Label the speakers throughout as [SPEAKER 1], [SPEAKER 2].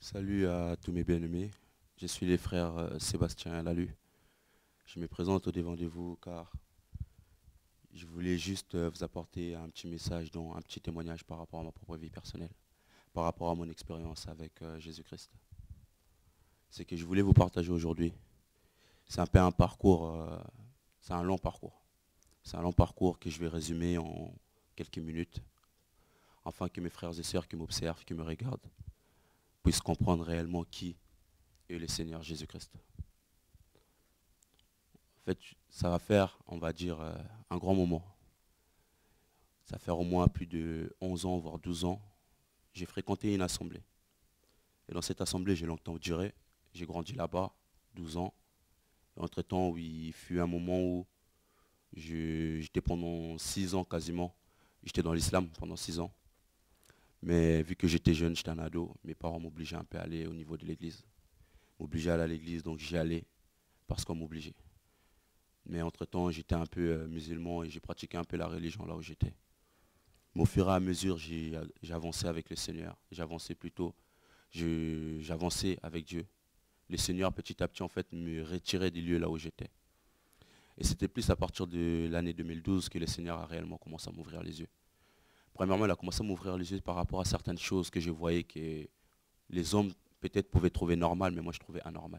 [SPEAKER 1] Salut à tous mes bien-aimés. Je suis les frères Sébastien Lalu. Je me présente au devant de vous car je voulais juste vous apporter un petit message, dont un petit témoignage par rapport à ma propre vie personnelle, par rapport à mon expérience avec Jésus-Christ. C'est que je voulais vous partager aujourd'hui. C'est un peu un parcours, c'est un long parcours. C'est un long parcours que je vais résumer en quelques minutes, afin que mes frères et sœurs qui m'observent, qui me regardent, puissent comprendre réellement qui est le Seigneur Jésus-Christ. En fait, ça va faire, on va dire, un grand moment. Ça fait au moins plus de 11 ans, voire 12 ans. J'ai fréquenté une assemblée. Et dans cette assemblée, j'ai longtemps duré. J'ai grandi là-bas, 12 ans. Et entre-temps, oui, il fut un moment où j'étais pendant 6 ans quasiment. J'étais dans l'islam pendant 6 ans. Mais vu que j'étais jeune, j'étais un ado, mes parents m'obligeaient un peu à aller au niveau de l'église. M'obligeaient à aller à l'église, donc j'y allais parce qu'on m'obligeait. Mais entre-temps, j'étais un peu musulman et j'ai pratiqué un peu la religion là où j'étais. Mais au fur et à mesure, j'avançais avec le Seigneur. J'avançais plutôt, j'avançais avec Dieu. Le Seigneur, petit à petit, en fait, me retirait des lieux là où j'étais. Et c'était plus à partir de l'année 2012 que le Seigneur a réellement commencé à m'ouvrir les yeux. Premièrement, il a commencé à m'ouvrir les yeux par rapport à certaines choses que je voyais que les hommes peut-être pouvaient trouver normales, mais moi je trouvais anormales.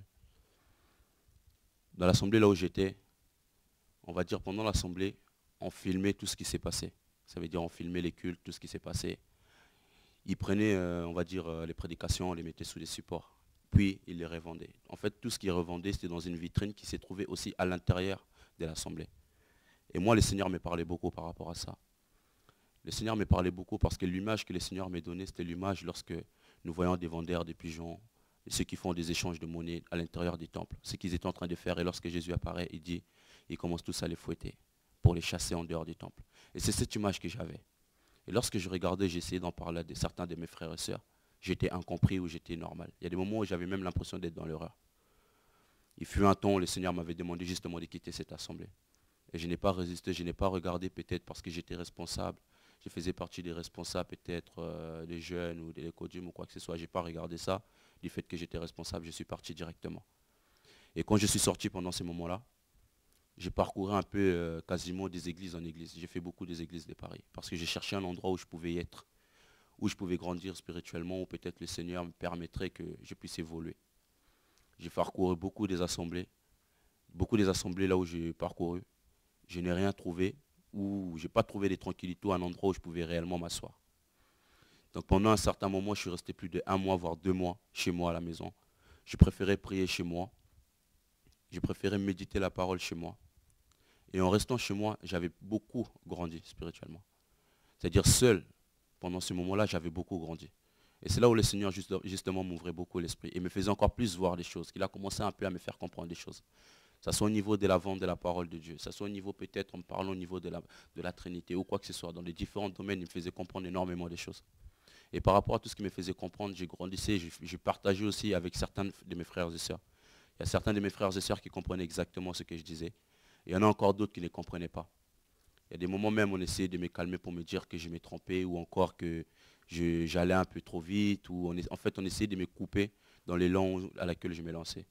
[SPEAKER 1] Dans l'assemblée là où j'étais, on va dire pendant l'assemblée, on filmait tout ce qui s'est passé. Ça veut dire on filmait les cultes, tout ce qui s'est passé. Ils prenaient, on va dire, les prédications, on les mettait sous des supports. Puis ils les revendaient. En fait, tout ce qu'ils revendaient, c'était dans une vitrine qui s'est trouvée aussi à l'intérieur de l'assemblée. Et moi, le Seigneur me parlait beaucoup par rapport à ça. Le Seigneur me parlait beaucoup parce que l'image que le Seigneur m'a donnée, c'était l'image lorsque nous voyons des vendeurs, des pigeons, et ceux qui font des échanges de monnaie à l'intérieur du temple. Ce qu'ils étaient en train de faire. Et lorsque Jésus apparaît, il dit, ils commencent tous à les fouetter pour les chasser en dehors du temple. Et c'est cette image que j'avais. Et lorsque je regardais, j'essayais d'en parler à certains de mes frères et sœurs, j'étais incompris ou j'étais normal. Il y a des moments où j'avais même l'impression d'être dans l'erreur. Il fut un temps où le Seigneur m'avait demandé justement de quitter cette assemblée. Et je n'ai pas résisté, je n'ai pas regardé peut-être parce que j'étais responsable. Je faisais partie des responsables peut-être des jeunes ou des écodium ou quoi que ce soit. Je n'ai pas regardé ça. Du fait que j'étais responsable, je suis parti directement. Et quand je suis sorti pendant ces moments-là, j'ai parcouru un peu quasiment des églises en église. J'ai fait beaucoup des églises de Paris parce que j'ai cherché un endroit où je pouvais être, où je pouvais grandir spirituellement, où peut-être le Seigneur me permettrait que je puisse évoluer. J'ai parcouru beaucoup des assemblées là où j'ai parcouru. Je n'ai rien trouvé, ou je n'ai pas trouvé de tranquillité, un endroit où je pouvais réellement m'asseoir. Donc pendant un certain moment, je suis resté plus de 1 mois, voire 2 mois chez moi à la maison. Je préférais prier chez moi. Je préférais méditer la parole chez moi. Et en restant chez moi, j'avais beaucoup grandi spirituellement. C'est-à-dire seul, pendant ce moment-là, j'avais beaucoup grandi. Et c'est là où le Seigneur justement m'ouvrait beaucoup l'esprit et me faisait encore plus voir des choses. Il a commencé un peu à me faire comprendre des choses. Ça soit au niveau de la vente de la parole de Dieu, ça soit au niveau peut-être en me parlant au niveau de la Trinité ou quoi que ce soit. Dans les différents domaines, il me faisait comprendre énormément des choses. Et par rapport à tout ce qui me faisait comprendre, j'ai grandissé, j'ai partagé aussi avec certains de mes frères et sœurs. Il y a certains de mes frères et sœurs qui comprenaient exactement ce que je disais. Et il y en a encore d'autres qui ne comprenaient pas. Il y a des moments même où on essayait de me calmer pour me dire que je m'ai trompé ou encore que j'allais un peu trop vite. Ou en fait, on essayait de me couper dans l'élan à laquelle je me lançais.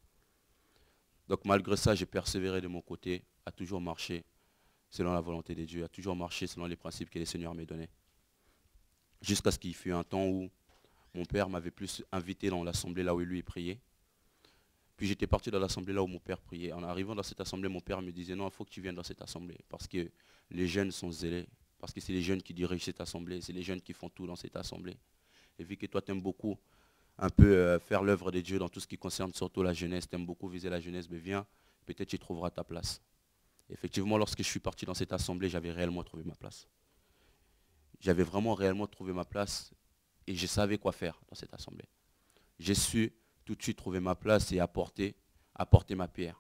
[SPEAKER 1] Donc malgré ça, j'ai persévéré de mon côté, à toujours marcher selon la volonté de Dieu, à toujours marcher selon les principes que le Seigneur m'a donnés. Jusqu'à ce qu'il fût un temps où mon père m'avait plus invité dans l'assemblée là où lui priait. Puis j'étais parti dans l'assemblée là où mon père priait. En arrivant dans cette assemblée, mon père me disait non, il faut que tu viennes dans cette assemblée parce que les jeunes sont zélés, parce que c'est les jeunes qui dirigent cette assemblée, c'est les jeunes qui font tout dans cette assemblée. Et vu que toi, tu aimes beaucoup un peu faire l'œuvre de Dieu dans tout ce qui concerne surtout la jeunesse, tu aimes beaucoup viser la jeunesse, mais viens, peut-être tu trouveras ta place. Effectivement, lorsque je suis parti dans cette assemblée, j'avais réellement trouvé ma place. J'avais vraiment réellement trouvé ma place et je savais quoi faire dans cette assemblée. J'ai su tout de suite trouver ma place et apporter ma pierre.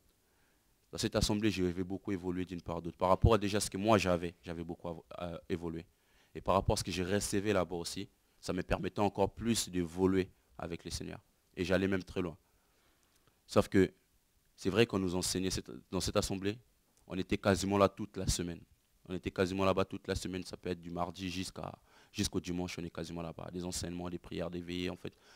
[SPEAKER 1] Dans cette assemblée, j'avais beaucoup évolué d'une part d'autre. Par rapport à déjà ce que moi j'avais beaucoup évolué. Et par rapport à ce que j'ai recevé là-bas aussi, ça me permettait encore plus d'évoluer avec les seigneurs. Et j'allais même très loin. Sauf que c'est vrai qu'on nous enseignait dans cette assemblée, on était quasiment là toute la semaine. On était quasiment là-bas toute la semaine, ça peut être du mardi jusqu'au dimanche, on est quasiment là-bas. Des enseignements, des prières, des veillées, en fait.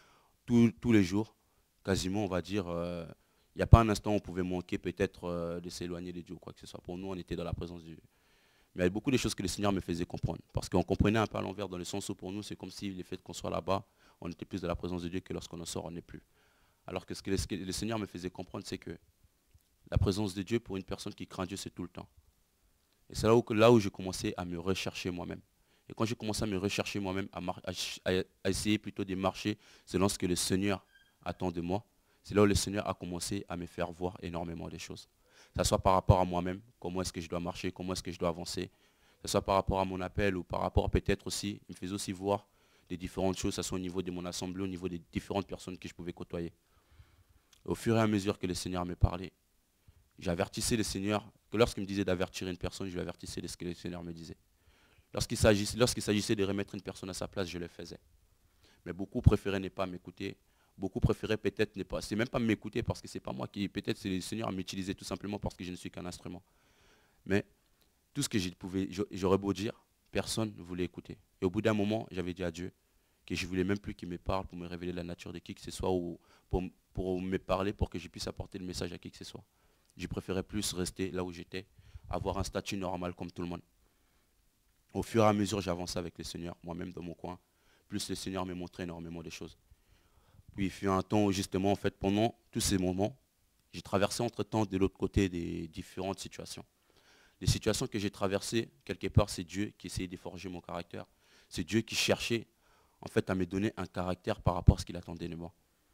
[SPEAKER 1] tous les jours, quasiment, on va dire, il n'y a pas un instant où on pouvait manquer peut-être de s'éloigner de Dieu ou quoi que ce soit. Pour nous, on était dans la présence de Dieu. Mais il y a beaucoup de choses que le Seigneur me faisait comprendre. Parce qu'on comprenait un peu à l'envers dans le sens où pour nous, c'est comme si le fait qu'on soit là-bas, on était plus dans la présence de Dieu que lorsqu'on en sort, on n'est plus. Alors que ce que le Seigneur me faisait comprendre, c'est que la présence de Dieu pour une personne qui craint Dieu, c'est tout le temps. Et c'est là où j'ai commencé à me rechercher moi-même. Et quand j'ai commencé à me rechercher moi-même, à essayer plutôt de marcher selon ce que le Seigneur attend de moi, c'est là où le Seigneur a commencé à me faire voir énormément de choses. Que ce soit par rapport à moi-même, comment est-ce que je dois marcher, comment est-ce que je dois avancer. Que ce soit par rapport à mon appel ou par rapport peut-être aussi, il me faisait aussi voir des différentes choses, que ce soit au niveau de mon assemblée, au niveau des différentes personnes que je pouvais côtoyer. Au fur et à mesure que le Seigneur me parlait, j'avertissais le Seigneur, que lorsqu'il me disait d'avertir une personne, je lui avertissais de ce que le Seigneur me disait. Lorsqu'il s'agissait de remettre une personne à sa place, je le faisais. Mais beaucoup préféraient ne pas m'écouter. Beaucoup préféraient peut-être ne pas. C'est même pas m'écouter parce que c'est pas moi qui. Peut-être c'est le Seigneur à m'utiliser tout simplement parce que je ne suis qu'un instrument. Mais tout ce que j'aurais beau dire, personne ne voulait écouter. Et au bout d'un moment, j'avais dit à Dieu que je ne voulais même plus qu'il me parle pour me révéler la nature de qui que ce soit ou pour me parler pour que je puisse apporter le message à qui que ce soit. Je préférais plus rester là où j'étais, avoir un statut normal comme tout le monde. Au fur et à mesure, j'avançais avec le Seigneur, moi-même dans mon coin. Plus le Seigneur me montrait énormément de choses. Puis il fut un temps où justement, en fait, pendant tous ces moments, j'ai traversé entre-temps de l'autre côté des différentes situations. Les situations que j'ai traversées, quelque part, c'est Dieu qui essayait de forger mon caractère. C'est Dieu qui cherchait, en fait, à me donner un caractère par rapport à ce qu'il attendait de moi.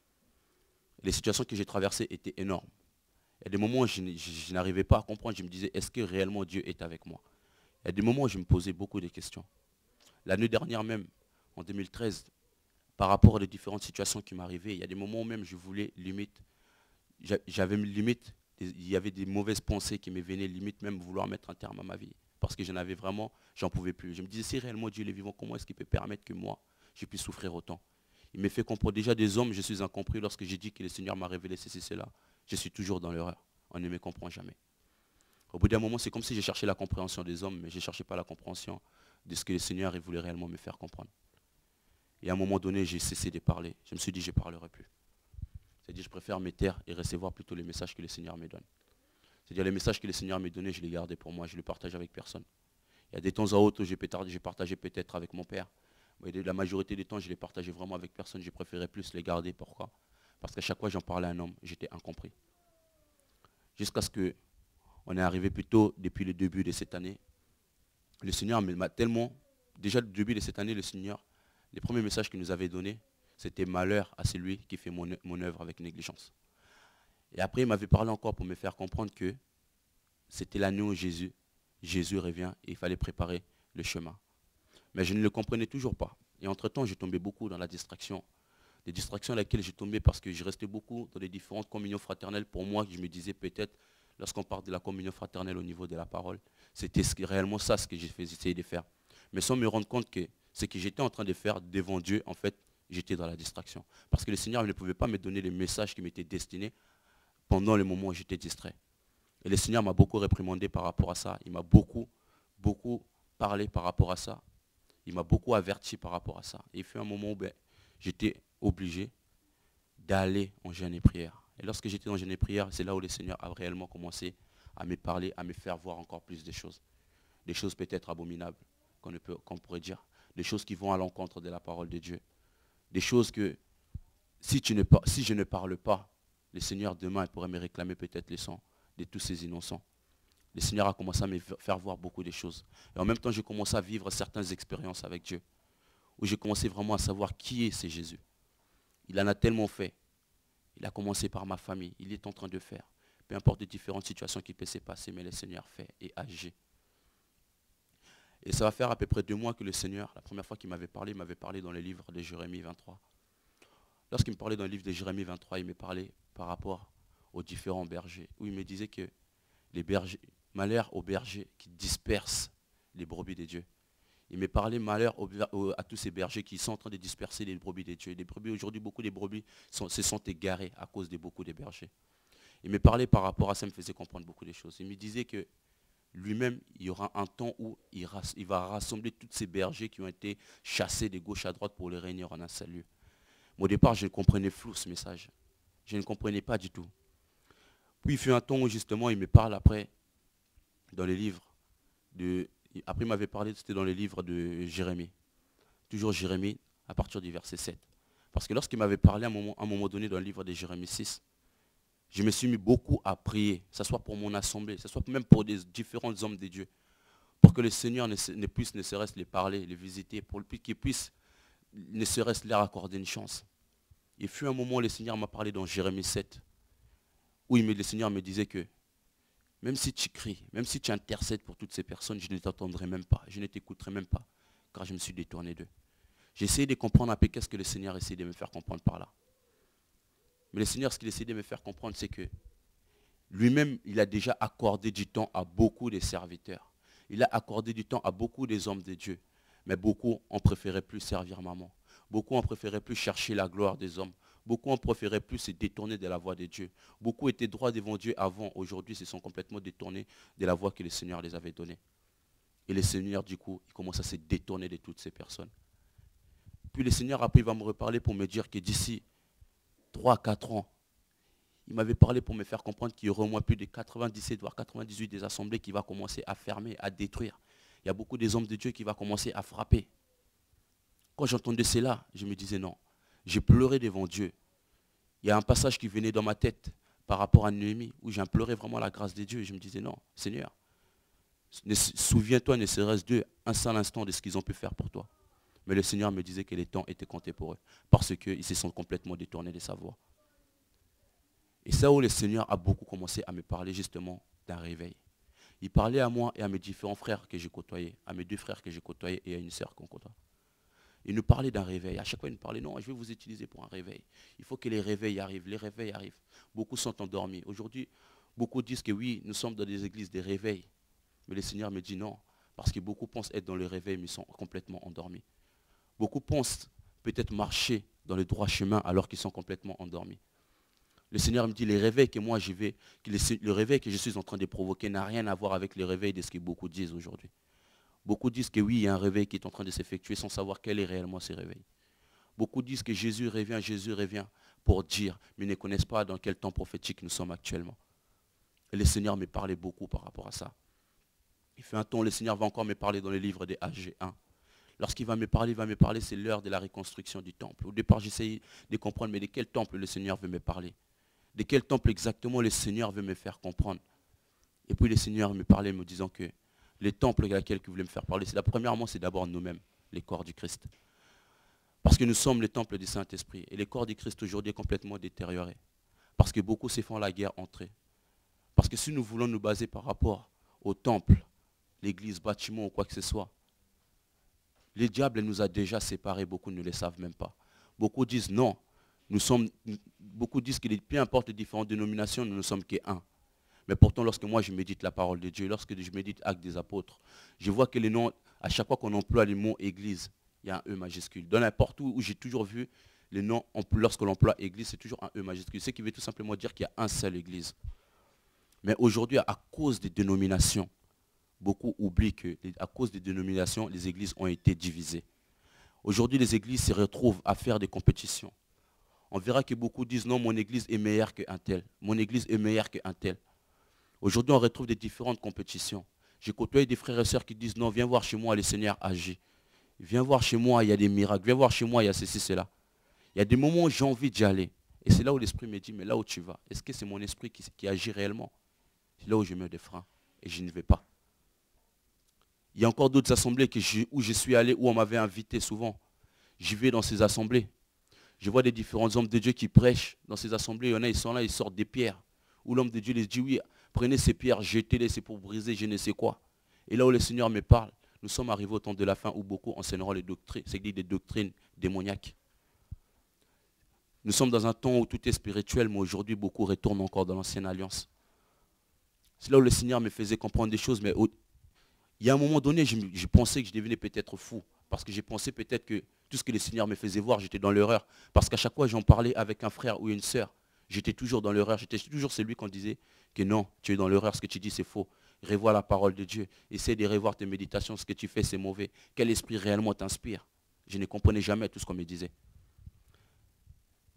[SPEAKER 1] Les situations que j'ai traversées étaient énormes. Il y a des moments où je n'arrivais pas à comprendre. Je me disais, est-ce que réellement Dieu est avec moi? Il y a des moments où je me posais beaucoup de questions. L'année dernière même, en 2013, par rapport aux différentes situations qui m'arrivaient, il y a des moments où même je voulais limite, j'avais limite, il y avait des mauvaises pensées qui me venaient limite même vouloir mettre un terme à ma vie. Parce que j'en pouvais plus. Je me disais, si réellement Dieu est vivant, comment est-ce qu'il peut permettre que moi, je puisse souffrir autant? Il me fait comprendre déjà des hommes, je suis incompris lorsque j'ai dit que le Seigneur m'a révélé ceci, cela. Je suis toujours dans l'erreur. On ne me comprend jamais. Au bout d'un moment, c'est comme si j'ai cherché la compréhension des hommes, mais je ne cherchais pas la compréhension de ce que le Seigneur voulait réellement me faire comprendre. Et à un moment donné, j'ai cessé de parler. Je me suis dit, je ne parlerai plus. C'est-à-dire, je préfère me taire et recevoir plutôt les messages que le Seigneur me donne. C'est-à-dire, les messages que le Seigneur me donnait, je les gardais pour moi, je ne les partageais avec personne. Il y a des temps à autres où j'ai partagé peut-être avec mon père. Mais la majorité des temps, je les partageais vraiment avec personne. Je préférais plus les garder. Pourquoi? Parce qu'à chaque fois que j'en parlais à un homme, j'étais incompris. Jusqu'à ce qu'on est arrivé plutôt depuis le début de cette année. Le Seigneur m'a tellement, déjà le début de cette année, le Seigneur, les premiers messages qu'il nous avait donnés, c'était malheur à celui qui fait mon œuvre avec négligence. Et après, il m'avait parlé encore pour me faire comprendre que c'était l'année où Jésus revient et il fallait préparer le chemin. Mais je ne le comprenais toujours pas. Et entre-temps, je tombais beaucoup dans la distraction. Des distractions à laquelle je tombais parce que je restais beaucoup dans les différentes communions fraternelles. Pour moi, je me disais peut-être, lorsqu'on parle de la communion fraternelle au niveau de la parole, c'était réellement ça ce que j'ai essayé de faire. Mais sans me rendre compte que ce que j'étais en train de faire devant Dieu, en fait, j'étais dans la distraction. Parce que le Seigneur ne pouvait pas me donner les messages qui m'étaient destinés pendant les moments où j'étais distrait. Et le Seigneur m'a beaucoup réprimandé par rapport à ça. Il m'a beaucoup, beaucoup parlé par rapport à ça. Il m'a beaucoup averti par rapport à ça. Et il fut un moment où j'étais obligé d'aller en jeûne et prière. Et lorsque j'étais en jeûne et prière, c'est là où le Seigneur a réellement commencé à me parler, à me faire voir encore plus de choses. Des choses peut-être abominables, qu'on pourrait dire. Des choses qui vont à l'encontre de la parole de Dieu. Des choses que, si je ne parle pas, le Seigneur demain pourrait me réclamer peut-être le sang de tous ces innocents. Le Seigneur a commencé à me faire voir beaucoup de choses. Et en même temps, j'ai commencé à vivre certaines expériences avec Dieu, où j'ai commencé vraiment à savoir qui est ce Jésus. Il en a tellement fait. Il a commencé par ma famille. Il est en train de faire. Peu importe les différentes situations qui peuvent se passer, mais le Seigneur fait et agit. Et ça va faire à peu près 2 mois que le Seigneur, la première fois qu'il m'avait parlé dans le livre de Jérémie 23. Lorsqu'il me parlait dans le livre de Jérémie 23, il me parlait par rapport aux différents bergers, où il me disait que les bergers, malheur aux bergers qui dispersent les brebis de Dieu. Il me parlait malheur à tous ces bergers qui sont en train de disperser les brebis de Dieu. Les brebis, aujourd'hui, beaucoup de brebis se sont égarés à cause de beaucoup de bergers. Il me parlait par rapport à ça, il me faisait comprendre beaucoup de choses. Il me disait que lui-même, il y aura un temps où il va rassembler tous ces bergers qui ont été chassés de gauche à droite pour les réunir en un seul lieu. Mais au départ, je comprenais flou ce message. Je ne comprenais pas du tout. Puis il fut un temps où justement il me parle après, dans les livres, après il m'avait parlé, c'était dans les livres de Jérémie. Toujours Jérémie, à partir du verset 7. Parce que lorsqu'il m'avait parlé à un moment donné dans le livre de Jérémie 6, je me suis mis beaucoup à prier, que ce soit pour mon assemblée, que ce soit même pour des différents hommes de Dieu, pour que le Seigneur ne puisse ne serait-ce les parler, les visiter, pour qu'il puisse ne serait-ce leur accorder une chance. Il fut un moment où le Seigneur m'a parlé dans Jérémie 7, où le Seigneur me disait que même si tu cries, même si tu intercèdes pour toutes ces personnes, je ne t'entendrai même pas, je ne t'écouterai même pas, car je me suis détourné d'eux. J'ai essayé de comprendre un peu qu'est-ce que le Seigneur essaie de me faire comprendre par là. Mais le Seigneur, ce qu'il essaie de me faire comprendre, c'est que lui-même, il a déjà accordé du temps à beaucoup de serviteurs. Il a accordé du temps à beaucoup des hommes de Dieu. Mais beaucoup ont préféré plus servir maman. Beaucoup ont préféré plus chercher la gloire des hommes. Beaucoup ont préféré plus se détourner de la voie de Dieu. Beaucoup étaient droits devant Dieu avant. Aujourd'hui, se sont complètement détournés de la voie que le Seigneur les avait donnée. Et le Seigneur, du coup, il commence à se détourner de toutes ces personnes. Puis le Seigneur, après, il va me reparler pour me dire que d'ici 3 à 4 ans, il m'avait parlé pour me faire comprendre qu'il y aurait au moins plus de 97, voire 98 des assemblées qui vont commencer à fermer, à détruire. Il y a beaucoup des hommes de Dieu qui vont commencer à frapper. Quand j'entendais cela, je me disais non. J'ai pleuré devant Dieu. Il y a un passage qui venait dans ma tête par rapport à Néhémie, où j'impleurais vraiment la grâce de Dieu. Et je me disais non, Seigneur, souviens-toi ne serait-ce d'un seul instant de ce qu'ils ont pu faire pour toi. Mais le Seigneur me disait que les temps étaient comptés pour eux, parce qu'ils se sont complètement détournés de sa voie. Et c'est où le Seigneur a beaucoup commencé à me parler justement d'un réveil. Il parlait à moi et à mes différents frères que j'ai côtoyés, à mes 2 frères que j'ai côtoyés et à une sœur qu'on côtoie. Il nous parlait d'un réveil. À chaque fois, il nous parlait, non, je vais vous utiliser pour un réveil. Il faut que les réveils arrivent, les réveils arrivent. Beaucoup sont endormis. Aujourd'hui, beaucoup disent que oui, nous sommes dans des églises des réveils. Mais le Seigneur me dit non, parce que beaucoup pensent être dans le réveil, mais ils sont complètement endormis. Beaucoup pensent peut-être marcher dans le droit chemin alors qu'ils sont complètement endormis. Le Seigneur me dit, les réveils que moi je vais, le réveil que je suis en train de provoquer n'a rien à voir avec les réveils de ce que beaucoup disent aujourd'hui. Beaucoup disent que oui, il y a un réveil qui est en train de s'effectuer sans savoir quel est réellement ce réveil. Beaucoup disent que Jésus revient pour dire, mais ne connaissent pas dans quel temps prophétique nous sommes actuellement. Et le Seigneur me parlait beaucoup par rapport à ça. Il fait un temps, le Seigneur va encore me parler dans les livres des AG1. Lorsqu'il va me parler, c'est l'heure de la reconstruction du temple. Au départ, j'essayais de comprendre, mais de quel temple le Seigneur veut me parler? De quel temple exactement le Seigneur veut me faire comprendre? Et puis le Seigneur me parlait me disant que les temples avec lesquels il voulait me faire parler, premièrement, c'est d'abord nous-mêmes, les corps du Christ. Parce que nous sommes les temples du Saint-Esprit. Et les corps du Christ aujourd'hui est complètement détérioré. Parce que beaucoup se font la guerre entre eux. Parce que si nous voulons nous baser par rapport au temple, l'église, bâtiment ou quoi que ce soit, le diable nous a déjà séparés, beaucoup ne le savent même pas. Beaucoup disent non, beaucoup disent que peu importe les différentes dénominations, nous ne sommes qu'un. Mais pourtant, lorsque moi je médite la parole de Dieu, lorsque je médite Actes des Apôtres, je vois que les noms, à chaque fois qu'on emploie le mot église, il y a un E majuscule. Dans n'importe où j'ai toujours vu les noms, lorsque l'on emploie église, c'est toujours un E majuscule. Ce qui veut tout simplement dire qu'il y a un seul église. Mais aujourd'hui, à cause des dénominations, beaucoup oublient qu'à cause des dénominations, les églises ont été divisées. Aujourd'hui, les églises se retrouvent à faire des compétitions. On verra que beaucoup disent non, mon église est meilleure qu'un tel. Mon église est meilleure qu'un tel. Aujourd'hui, on retrouve des différentes compétitions. J'ai côtoyé des frères et sœurs qui disent non, viens voir chez moi, le Seigneur agit. Viens voir chez moi, il y a des miracles. Viens voir chez moi, il y a ceci, cela. Il y a des moments où j'ai envie d'y aller. Et c'est là où l'Esprit me dit, mais là où tu vas, est-ce que c'est mon esprit qui agit réellement? C'est là où je mets des freins et je ne vais pas. Il y a encore d'autres assemblées où je suis allé, où on m'avait invité souvent. J'y vais dans ces assemblées. Je vois des différents hommes de Dieu qui prêchent dans ces assemblées. Il y en a, ils sont là, ils sortent des pierres. Où l'homme de Dieu les dit, oui, prenez ces pierres, jetez-les, c'est pour briser je ne sais quoi. Et là où le Seigneur me parle, nous sommes arrivés au temps de la fin où beaucoup enseigneront les doctrines, c'est-à-dire des doctrines démoniaques. Nous sommes dans un temps où tout est spirituel, mais aujourd'hui, beaucoup retournent encore dans l'ancienne alliance. C'est là où le Seigneur me faisait comprendre des choses, mais il y a un moment donné, je pensais que je devenais peut-être fou, parce que j'ai pensé peut-être que tout ce que le Seigneur me faisait voir, j'étais dans l'erreur. Parce qu'à chaque fois, j'en parlais avec un frère ou une sœur, j'étais toujours dans l'erreur. J'étais toujours celui qu'on disait que non, tu es dans l'erreur, ce que tu dis c'est faux. Revois la parole de Dieu. Essaie de revoir tes méditations, ce que tu fais c'est mauvais. Quel esprit réellement t'inspire? Je ne comprenais jamais tout ce qu'on me disait.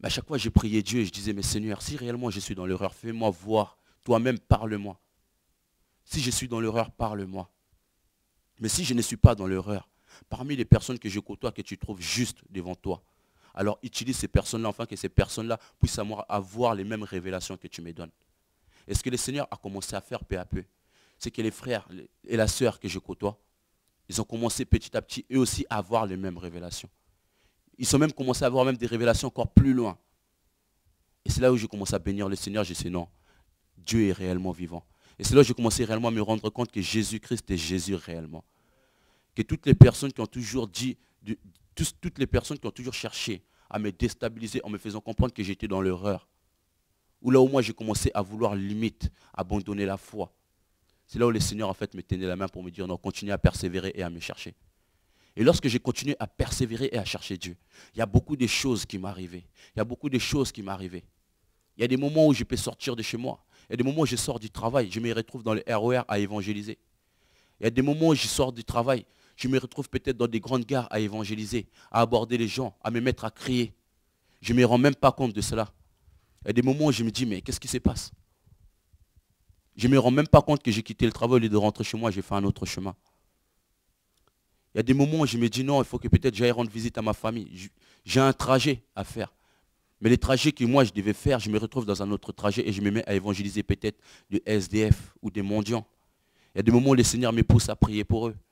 [SPEAKER 1] Mais à chaque fois, j'ai prié Dieu et je disais, mais Seigneur, si réellement je suis dans l'erreur, fais-moi voir. Toi-même, parle-moi. Si je suis dans l'erreur, parle-moi. Mais si je ne suis pas dans l'erreur, parmi les personnes que je côtoie, que tu trouves juste devant toi, alors utilise ces personnes-là, afin que ces personnes-là puissent avoir les mêmes révélations que tu me donnes. Et ce que le Seigneur a commencé à faire peu à peu, c'est que les frères et la sœur que je côtoie, ils ont commencé petit à petit, eux aussi, à avoir les mêmes révélations. Ils ont même commencé à avoir même des révélations encore plus loin. Et c'est là où j'ai commencé à bénir le Seigneur. J'ai dit non, Dieu est réellement vivant. Et c'est là où j'ai commencé réellement à me rendre compte que Jésus-Christ est Jésus réellement. Que toutes les personnes qui ont toujours dit, toutes les personnes qui ont toujours cherché à me déstabiliser en me faisant comprendre que j'étais dans l'erreur, ou là où moi j'ai commencé à vouloir limite abandonner la foi, c'est là où le Seigneur en fait me tenait la main pour me dire non, continue à persévérer et à me chercher. Et lorsque j'ai continué à persévérer et à chercher Dieu, il y a beaucoup de choses qui m'arrivaient. Il y a beaucoup de choses qui m'arrivaient. Il y a des moments où je peux sortir de chez moi. Il y a des moments où je sors du travail, je me retrouve dans le RER à évangéliser. Il y a des moments où je sors du travail, je me retrouve peut-être dans des grandes gares à évangéliser, à aborder les gens, à me mettre à crier. Je ne me rends même pas compte de cela. Il y a des moments où je me dis, mais qu'est-ce qui se passe? Je ne me rends même pas compte que j'ai quitté le travail, au lieu de rentrer chez moi, j'ai fait un autre chemin. Il y a des moments où je me dis, non, il faut que peut-être j'aille rendre visite à ma famille. J'ai un trajet à faire. Mais les trajets que moi je devais faire, je me retrouve dans un autre trajet et je me mets à évangéliser peut-être des SDF ou des mendiants. Il y a des moments où le Seigneur me pousse à prier pour eux.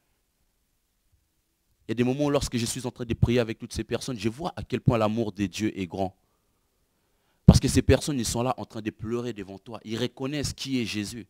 [SPEAKER 1] Il y a des moments où lorsque je suis en train de prier avec toutes ces personnes, je vois à quel point l'amour de Dieu est grand. Parce que ces personnes, ils sont là en train de pleurer devant toi. Ils reconnaissent qui est Jésus.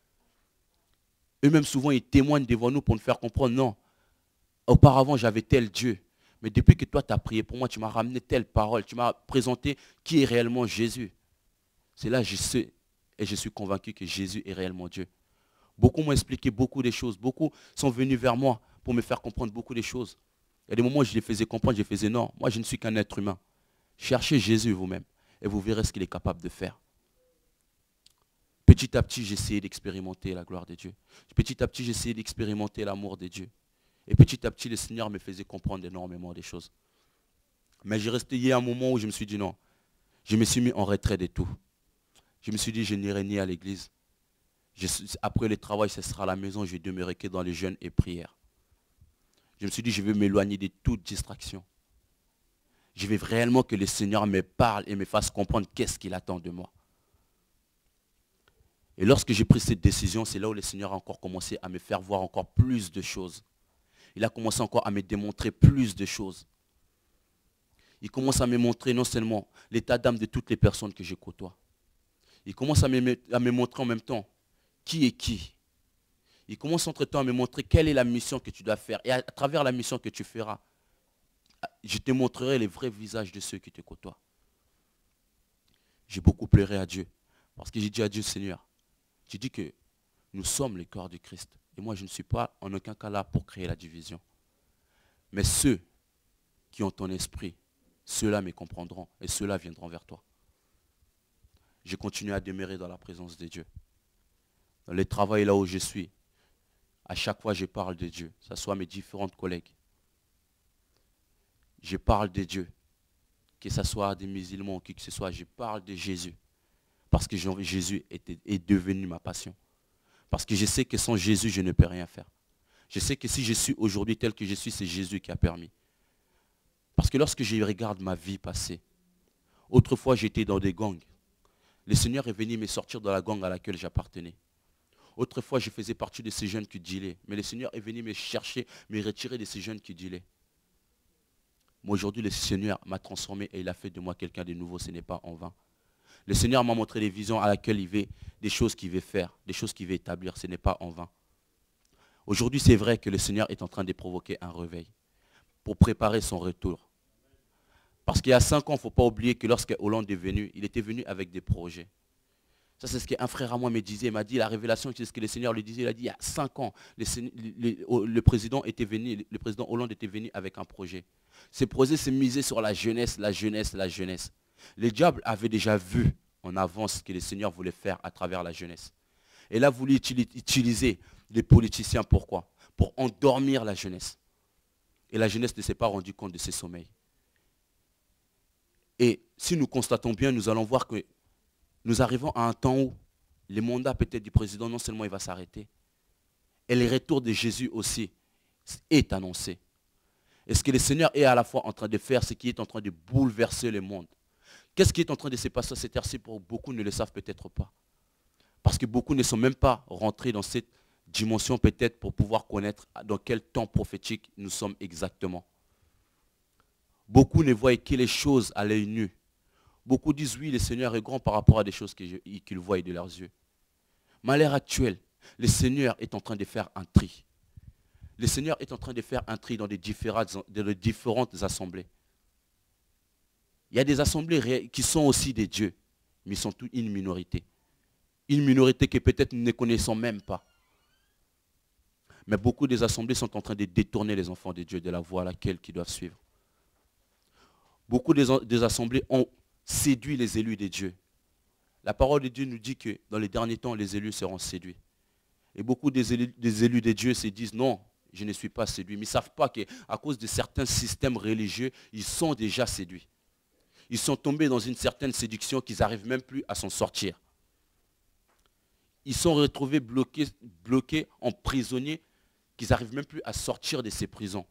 [SPEAKER 1] Eux-mêmes, souvent, ils témoignent devant nous pour nous faire comprendre, non, auparavant, j'avais tel Dieu. Mais depuis que toi, tu as prié pour moi, tu m'as ramené telle parole, tu m'as présenté qui est réellement Jésus. C'est là que je sais et je suis convaincu que Jésus est réellement Dieu. Beaucoup m'ont expliqué beaucoup de choses. Beaucoup sont venus vers moi pour me faire comprendre beaucoup de choses. Il y a des moments où je les faisais comprendre, je faisais non, moi je ne suis qu'un être humain. Cherchez Jésus vous-même et vous verrez ce qu'il est capable de faire. Petit à petit, j'ai essayé d'expérimenter la gloire de Dieu. Petit à petit, j'ai essayé d'expérimenter l'amour de Dieu. Et petit à petit, le Seigneur me faisait comprendre énormément de choses. Mais j'ai resté, il y a un moment où je me suis dit non. Je me suis mis en retrait de tout. Je me suis dit, je n'irai ni à l'église. Après le travail, ce sera à la maison, je demeurerai que dans les jeûnes et prières. Je me suis dit, je vais m'éloigner de toute distraction. Je veux réellement que le Seigneur me parle et me fasse comprendre qu'est-ce qu'il attend de moi. Et lorsque j'ai pris cette décision, c'est là où le Seigneur a encore commencé à me faire voir encore plus de choses. Il a commencé encore à me démontrer plus de choses. Il commence à me montrer non seulement l'état d'âme de toutes les personnes que je côtoie. Il commence à me montrer en même temps qui est qui. Il commence entre-temps à me montrer quelle est la mission que tu dois faire. Et à travers la mission que tu feras, je te montrerai les vrais visages de ceux qui te côtoient. J'ai beaucoup pleuré à Dieu. Parce que j'ai dit à Dieu, Seigneur, tu dis que nous sommes le corps du Christ. Et moi, je ne suis pas en aucun cas là pour créer la division. Mais ceux qui ont ton esprit, ceux-là me comprendront et ceux-là viendront vers toi. Je continue à demeurer dans la présence de Dieu. Dans le travail là où je suis, à chaque fois je parle de Dieu, que ce soit mes différentes collègues. Je parle de Dieu, que ce soit des musulmans ou qui que ce soit, je parle de Jésus. Parce que Jésus est devenu ma passion. Parce que je sais que sans Jésus, je ne peux rien faire. Je sais que si je suis aujourd'hui tel que je suis, c'est Jésus qui a permis. Parce que lorsque je regarde ma vie passée, autrefois j'étais dans des gangs. Le Seigneur est venu me sortir de la gang à laquelle j'appartenais. Autrefois, je faisais partie de ces jeunes qui dealaient. Mais le Seigneur est venu me chercher, me retirer de ces jeunes qui dealaient. Moi, aujourd'hui, le Seigneur m'a transformé et il a fait de moi quelqu'un de nouveau. Ce n'est pas en vain. Le Seigneur m'a montré des visions à laquelle il veut, des choses qu'il veut faire, des choses qu'il veut établir. Ce n'est pas en vain. Aujourd'hui, c'est vrai que le Seigneur est en train de provoquer un réveil pour préparer son retour. Parce qu'il y a 5 ans, il ne faut pas oublier que lorsque Hollande est venu, il était venu avec des projets. Ça, c'est ce qu'un frère à moi me disait. Il m'a dit, la révélation, c'est ce que le Seigneur lui disait. Il a dit, il y a 5 ans, le président Hollande était venu avec un projet. Ce projet s'est misé sur la jeunesse, la jeunesse, la jeunesse. Le diable avait déjà vu en avance ce que le Seigneur voulait faire à travers la jeunesse. Et il a voulu utiliser les politiciens. Pourquoi? Pour endormir la jeunesse. Et la jeunesse ne s'est pas rendue compte de ses sommeils. Et si nous constatons bien, nous allons voir que nous arrivons à un temps où les mandats peut-être du président, non seulement il va s'arrêter, et le retour de Jésus aussi est annoncé. Et ce que le Seigneur est à la fois en train de faire, c'est qu'il est en train de bouleverser le monde. Qu'est-ce qui est en train de se passer à cette heure-ci pour beaucoup ne le savent peut-être pas. Parce que beaucoup ne sont même pas rentrés dans cette dimension peut-être pour pouvoir connaître dans quel temps prophétique nous sommes exactement. Beaucoup ne voient que les choses à l'œil nu. Beaucoup disent oui, le Seigneur est grand par rapport à des choses qu'ils voient de leurs yeux. Mais à l'heure actuelle, le Seigneur est en train de faire un tri. Le Seigneur est en train de faire un tri dans des différentes assemblées. Il y a des assemblées qui sont aussi des dieux, mais ils sont tous une minorité. Une minorité que peut-être nous ne connaissons même pas. Mais beaucoup des assemblées sont en train de détourner les enfants de Dieu de la voie à laquelle ils doivent suivre. Beaucoup des assemblées ont séduit les élus de Dieu. La parole de Dieu nous dit que dans les derniers temps, les élus seront séduits. Et beaucoup des élus de Dieu se disent non, je ne suis pas séduit. Mais ils ne savent pas qu'à cause de certains systèmes religieux, ils sont déjà séduits. Ils sont tombés dans une certaine séduction qu'ils n'arrivent même plus à s'en sortir. Ils sont retrouvés bloqués en prisonniers qu'ils n'arrivent même plus à sortir de ces prisons.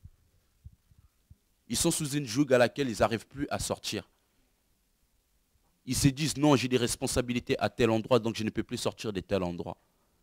[SPEAKER 1] Ils sont sous une joug à laquelle ils n'arrivent plus à sortir. Ils se disent non, j'ai des responsabilités à tel endroit, donc je ne peux plus sortir de tel endroit.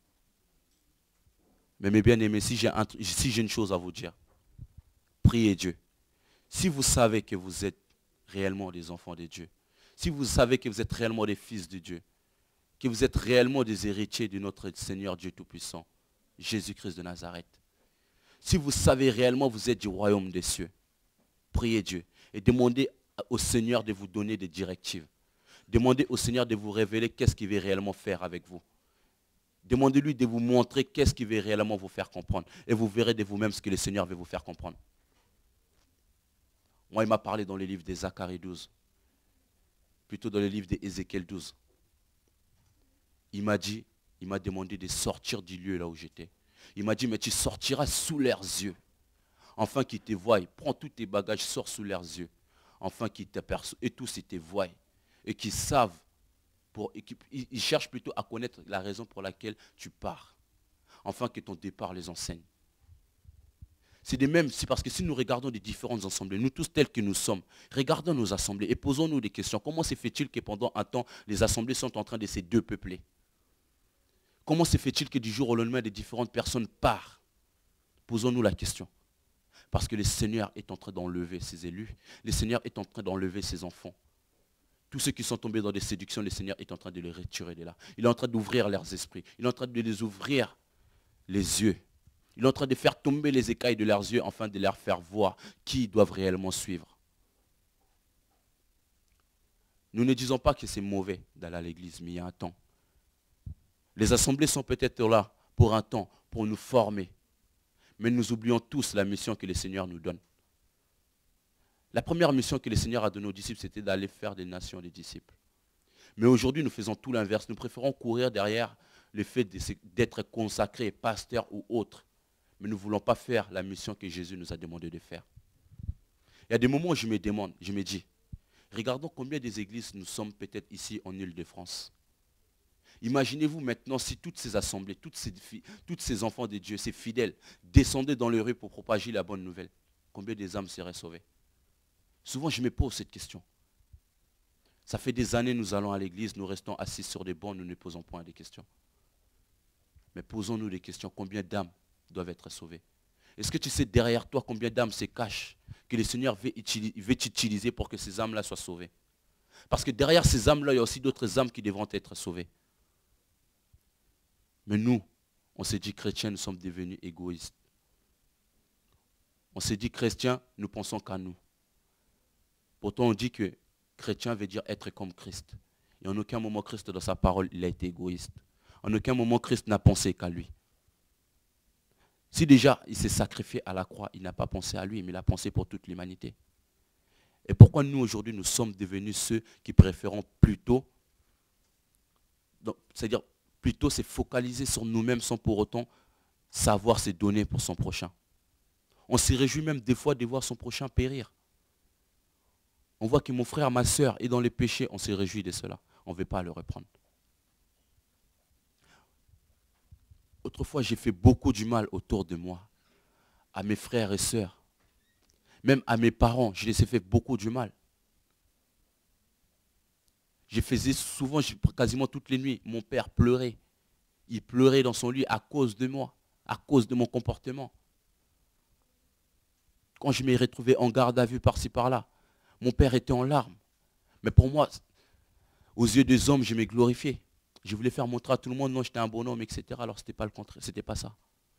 [SPEAKER 1] Mais mes bien-aimés, si j'ai une chose à vous dire, priez Dieu. Si vous savez que vous êtes réellement des enfants de Dieu, si vous savez que vous êtes réellement des fils de Dieu, que vous êtes réellement des héritiers de notre Seigneur Dieu Tout-Puissant, Jésus-Christ de Nazareth, si vous savez réellement que vous êtes du royaume des cieux, priez Dieu et demandez au Seigneur de vous donner des directives. Demandez au Seigneur de vous révéler qu'est-ce qu'il veut réellement faire avec vous. Demandez-lui de vous montrer qu'est-ce qu'il veut réellement vous faire comprendre. Et vous verrez de vous-même ce que le Seigneur veut vous faire comprendre. Moi, il m'a parlé dans le livre de Zacharie 12. Plutôt dans le livre d'Ézéchiel 12. Il m'a demandé de sortir du lieu là où j'étais. Il m'a dit, mais tu sortiras sous leurs yeux. Enfin qu'ils te voient. Prends tous tes bagages, sors sous leurs yeux. Enfin qu'ils t'aperçoivent. Et tous ils te voient. Et qu'ils savent. Ils cherchent plutôt à connaître la raison pour laquelle tu pars. Enfin que ton départ les enseigne. C'est de même, c'est parce que si nous regardons des différentes assemblées, nous tous tels que nous sommes, regardons nos assemblées et posons-nous des questions. Comment se fait-il que pendant un temps, les assemblées sont en train de se dépeupler? Comment se fait-il que du jour au lendemain, des différentes personnes partent? Posons-nous la question. Parce que le Seigneur est en train d'enlever ses élus. Le Seigneur est en train d'enlever ses enfants. Tous ceux qui sont tombés dans des séductions, le Seigneur est en train de les retirer de là. Il est en train d'ouvrir leurs esprits. Il est en train de les ouvrir les yeux. Il est en train de faire tomber les écailles de leurs yeux afin de leur faire voir qui ils doivent réellement suivre. Nous ne disons pas que c'est mauvais d'aller à l'église, mais il y a un temps. Les assemblées sont peut-être là pour un temps, pour nous former. Mais nous oublions tous la mission que le Seigneur nous donne. La première mission que le Seigneur a donnée aux disciples, c'était d'aller faire des nations des disciples. Mais aujourd'hui, nous faisons tout l'inverse. Nous préférons courir derrière le fait d'être consacrés, pasteurs ou autres. Mais nous ne voulons pas faire la mission que Jésus nous a demandé de faire. Il y a des moments où je me dis, regardons combien des églises nous sommes peut-être ici en Île-de-France. Imaginez-vous maintenant si toutes ces assemblées, tous ces enfants de Dieu, ces fidèles, descendaient dans les rues pour propager la bonne nouvelle. Combien des âmes seraient sauvées? Souvent, je me pose cette question. Ça fait des années, nous allons à l'église, nous restons assis sur des bancs, nous ne posons point des questions. Mais posons-nous des questions. Combien d'âmes doivent être sauvées? Est-ce que tu sais derrière toi combien d'âmes se cachent que le Seigneur veut t'utiliser pour que ces âmes-là soient sauvées? Parce que derrière ces âmes-là, il y a aussi d'autres âmes qui devront être sauvées. Mais nous, on s'est dit chrétiens, nous sommes devenus égoïstes. On s'est dit chrétiens, nous pensons qu'à nous. Pourtant, on dit que chrétien veut dire être comme Christ. Et en aucun moment, Christ, dans sa parole, il a été égoïste. En aucun moment, Christ n'a pensé qu'à lui. Si déjà, il s'est sacrifié à la croix, il n'a pas pensé à lui, mais il a pensé pour toute l'humanité. Et pourquoi nous, aujourd'hui, nous sommes devenus ceux qui préférons plutôt, c'est-à-dire plutôt se focaliser sur nous-mêmes sans pour autant savoir se donner pour son prochain. On se réjouit même des fois de voir son prochain périr. On voit que mon frère, ma soeur est dans les péchés, on se réjouit de cela. On ne veut pas le reprendre. Autrefois, j'ai fait beaucoup du mal autour de moi, à mes frères et sœurs, même à mes parents, je les ai fait beaucoup du mal. Je faisais souvent, quasiment toutes les nuits, mon père pleurait. Il pleurait dans son lit à cause de moi, à cause de mon comportement. Quand je m'ai retrouvé en garde à vue par-ci par-là, mon père était en larmes. Mais pour moi, aux yeux des hommes, je m'ai glorifié. Je voulais faire montrer à tout le monde, non, j'étais un bonhomme, etc. Alors ce n'était pas le contraire, ce n'était pas ça.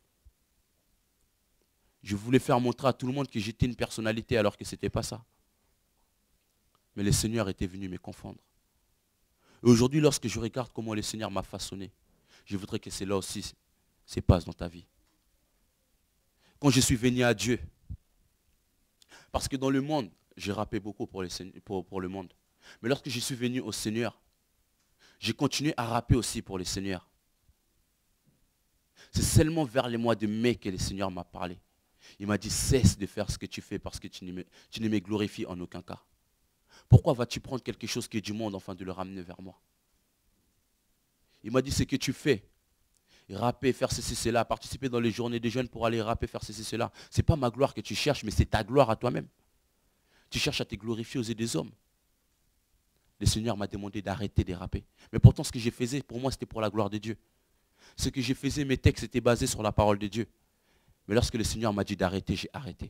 [SPEAKER 1] Je voulais faire montrer à tout le monde que j'étais une personnalité alors que ce n'était pas ça. Mais le Seigneur était venu me confondre. Et aujourd'hui, lorsque je regarde comment le Seigneur m'a façonné, je voudrais que c'est là aussi se passe dans ta vie. Quand je suis venu à Dieu, parce que dans le monde, j'ai rappé beaucoup pour le monde. Mais lorsque je suis venu au Seigneur, j'ai continué à rapper aussi pour le Seigneur. C'est seulement vers les mois de mai que le Seigneur m'a parlé. Il m'a dit, cesse de faire ce que tu fais parce que tu ne me glorifies en aucun cas. Pourquoi vas-tu prendre quelque chose qui est du monde afin de le ramener vers moi? Il m'a dit, ce que tu fais, rapper, faire ceci, cela, participer dans les journées des jeunes pour aller rapper, faire ceci, cela. Ce n'est pas ma gloire que tu cherches, mais c'est ta gloire à toi-même. Tu cherches à te glorifier aux yeux des hommes. Le Seigneur m'a demandé d'arrêter de rapper. Mais pourtant, ce que je faisais, pour moi, c'était pour la gloire de Dieu. Ce que je faisais, mes textes étaient basés sur la parole de Dieu. Mais lorsque le Seigneur m'a dit d'arrêter, j'ai arrêté.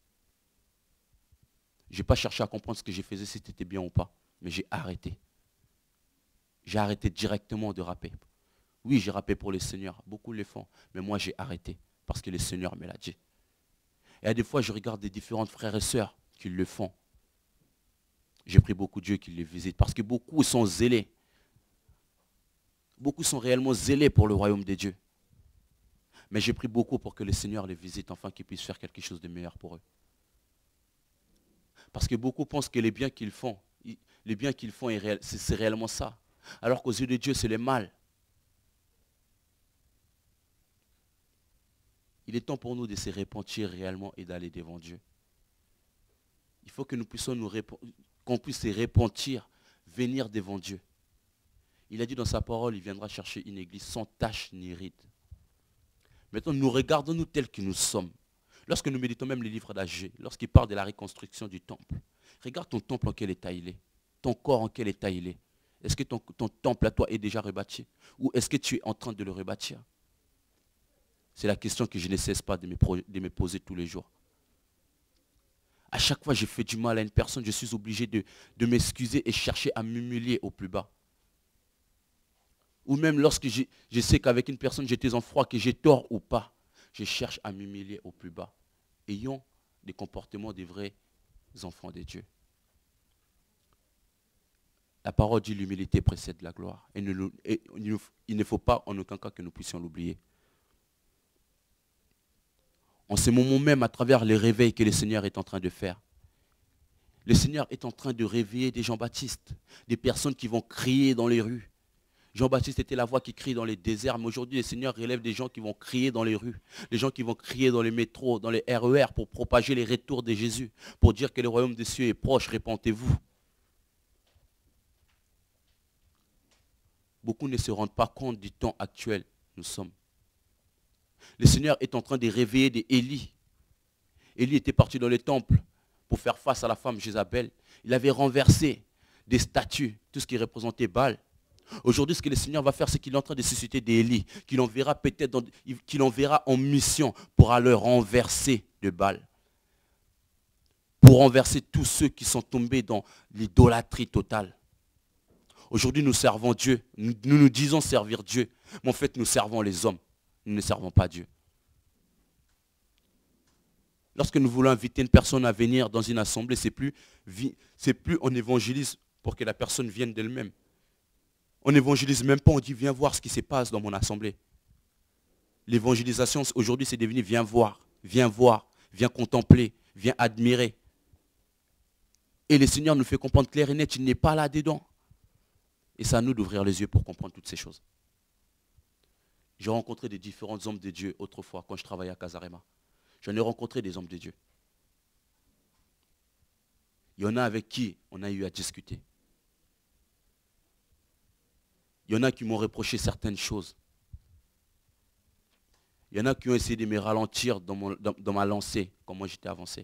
[SPEAKER 1] Je n'ai pas cherché à comprendre ce que je faisais, si c'était bien ou pas. Mais j'ai arrêté. J'ai arrêté directement de rapper. Oui, j'ai rappé pour le Seigneur. Beaucoup le font. Mais moi, j'ai arrêté. Parce que le Seigneur me l'a dit. Et à des fois, je regarde des différents frères et sœurs qui le font. J'ai pris beaucoup de Dieu qui les visite. Parce que beaucoup sont zélés. Beaucoup sont réellement zélés pour le royaume de Dieu. Mais j'ai pris beaucoup pour que le Seigneur les visite, afin qu'ils puissent faire quelque chose de meilleur pour eux. Parce que beaucoup pensent que les biens qu'ils font, c'est réellement ça. Alors qu'aux yeux de Dieu, c'est le mal. Il est temps pour nous de se repentir réellement et d'aller devant Dieu. Il faut que nous puissions qu'on puisse se repentir, venir devant Dieu. Il a dit dans sa parole, il viendra chercher une église sans tache ni ride. Maintenant, nous regardons-nous tels que nous sommes. Lorsque nous méditons même les livres d'Agé, lorsqu'il parle de la reconstruction du temple, regarde ton temple en quel état il est, ton corps en quel état il est. Est-ce que ton temple à toi est déjà rebâti? Ou est-ce que tu es en train de le rebâtir? C'est la question que je ne cesse pas de me poser tous les jours. À chaque fois que j'ai fait du mal à une personne, je suis obligé de m'excuser et chercher à m'humilier au plus bas. Ou même lorsque je sais qu'avec une personne j'étais en froid, que j'ai tort ou pas, je cherche à m'humilier au plus bas. Ayons des comportements des vrais enfants de Dieu. La parole dit l'humilité précède la gloire. Et il ne faut pas en aucun cas que nous puissions l'oublier. En ce moment même, à travers les réveils que le Seigneur est en train de faire, le Seigneur est en train de réveiller des Jean-Baptiste, des personnes qui vont crier dans les rues. Jean-Baptiste était la voix qui crie dans les déserts, mais aujourd'hui, le Seigneur relève des gens qui vont crier dans les rues, des gens qui vont crier dans les métros, dans les RER pour propager les retours de Jésus, pour dire que le royaume des cieux est proche, répentez-vous. Beaucoup ne se rendent pas compte du temps actuel nous sommes. Le Seigneur est en train de réveiller des Élie. Élie était parti dans le temple pour faire face à la femme Jézabel. Il avait renversé des statues, tout ce qui représentait Baal. Aujourd'hui, ce que le Seigneur va faire, c'est qu'il est en train de susciter des Élie, qu'il enverra peut-être, qu'il enverra en mission pour aller renverser de Baal. Pour renverser tous ceux qui sont tombés dans l'idolâtrie totale. Aujourd'hui, nous servons Dieu. Nous disons servir Dieu. Mais en fait, nous servons les hommes. Nous ne servons pas Dieu. Lorsque nous voulons inviter une personne à venir dans une assemblée, c'est plus on évangélise pour que la personne vienne d'elle-même. On n'évangélise même pas, on dit viens voir ce qui se passe dans mon assemblée. L'évangélisation aujourd'hui c'est devenu viens voir, viens contempler, viens admirer. Et le Seigneur nous fait comprendre clair et net, il n'est pas là-dedans. Et c'est à nous d'ouvrir les yeux pour comprendre toutes ces choses. J'ai rencontré des différents hommes de Dieu autrefois quand je travaillais à Casarema. J'en ai rencontré des hommes de Dieu. Il y en a avec qui on a eu à discuter. Il y en a qui m'ont reproché certaines choses. Il y en a qui ont essayé de me ralentir dans ma lancée, quand moi j'étais avancé.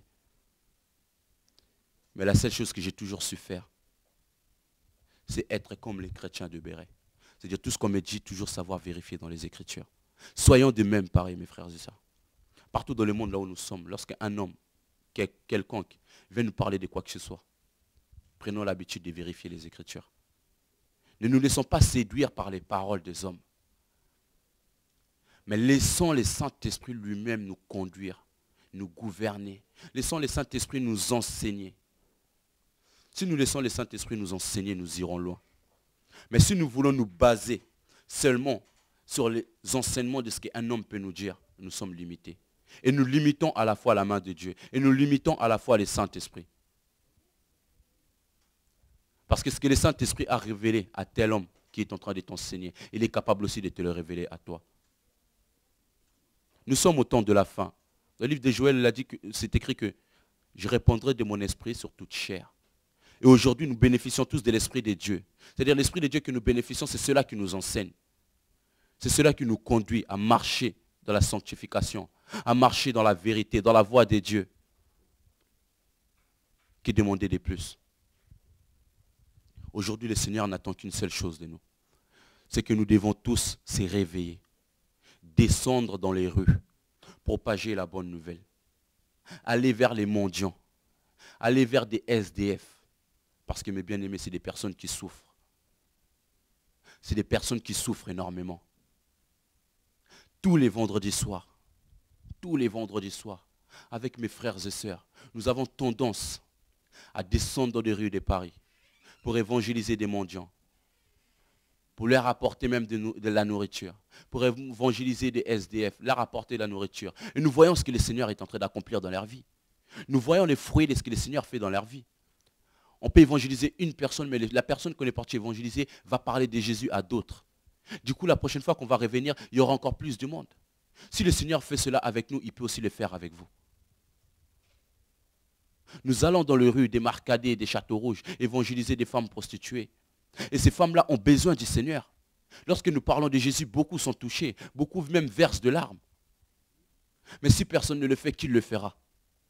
[SPEAKER 1] Mais la seule chose que j'ai toujours su faire, c'est être comme les chrétiens de Béret. C'est-à-dire tout ce qu'on me dit, toujours savoir vérifier dans les Écritures. Soyons de même pareil, mes frères et sœurs. Partout dans le monde là où nous sommes, lorsqu'un homme, quelconque, vient nous parler de quoi que ce soit, prenons l'habitude de vérifier les Écritures. Ne nous laissons pas séduire par les paroles des hommes. Mais laissons le Saint-Esprit lui-même nous conduire, nous gouverner. Laissons le Saint-Esprit nous enseigner. Si nous laissons le Saint-Esprit nous enseigner, nous irons loin. Mais si nous voulons nous baser seulement sur les enseignements de ce qu'un homme peut nous dire, nous sommes limités. Et nous limitons à la fois la main de Dieu. Et nous limitons à la fois le Saint-Esprit. Parce que ce que le Saint-Esprit a révélé à tel homme qui est en train de t'enseigner, il est capable aussi de te le révéler à toi. Nous sommes au temps de la fin. Dans le livre de Joël, il a dit que c'est écrit que je répandrai de mon esprit sur toute chair. Et aujourd'hui, nous bénéficions tous de l'Esprit de Dieu. C'est-à-dire l'Esprit de Dieu que nous bénéficions, c'est cela qui nous enseigne. C'est cela qui nous conduit à marcher dans la sanctification, à marcher dans la vérité, dans la voie de Dieu. Qui demandait de plus? Aujourd'hui, le Seigneur n'attend qu'une seule chose de nous. C'est que nous devons tous se réveiller, descendre dans les rues, propager la bonne nouvelle, aller vers les mendiants, aller vers des SDF. Parce que mes bien-aimés, c'est des personnes qui souffrent. C'est des personnes qui souffrent énormément. Tous les vendredis soirs, avec mes frères et sœurs, nous avons tendance à descendre dans les rues de Paris pour évangéliser des mendiants, pour leur apporter même de la nourriture, pour évangéliser des SDF, leur apporter de la nourriture. Et nous voyons ce que le Seigneur est en train d'accomplir dans leur vie. Nous voyons les fruits de ce que le Seigneur fait dans leur vie. On peut évangéliser une personne, mais la personne qu'on est parti évangéliser va parler de Jésus à d'autres. Du coup, la prochaine fois qu'on va revenir, il y aura encore plus de monde. Si le Seigneur fait cela avec nous, il peut aussi le faire avec vous. Nous allons dans les rues des Marcadets, des Châteaux Rouges, évangéliser des femmes prostituées. Et ces femmes-là ont besoin du Seigneur. Lorsque nous parlons de Jésus, beaucoup sont touchés, beaucoup même versent de larmes. Mais si personne ne le fait, qui le fera?